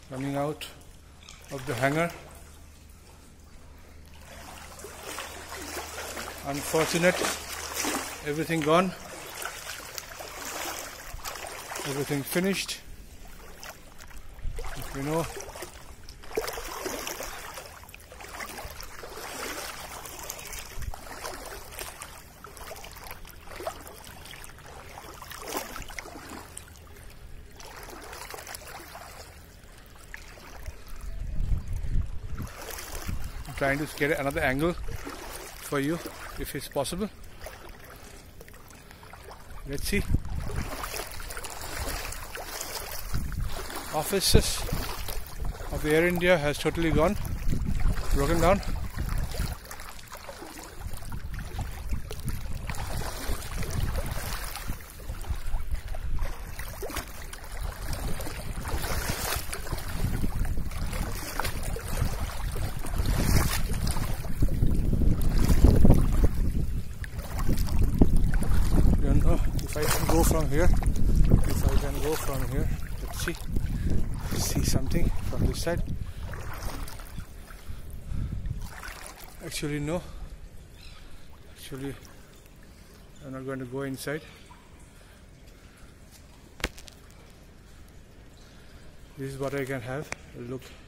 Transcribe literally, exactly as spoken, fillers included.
coming out of the hangar. Unfortunate, everything gone, everything finished. You know, I'm trying to get another angle for you if it's possible. Let's see. Offices of the Air India has totally gone, broken down. Don't know if I can go from here. If I can go from here, let's see. See something from this side. Actually no, actually I'm not going to go inside. This is what I can have a look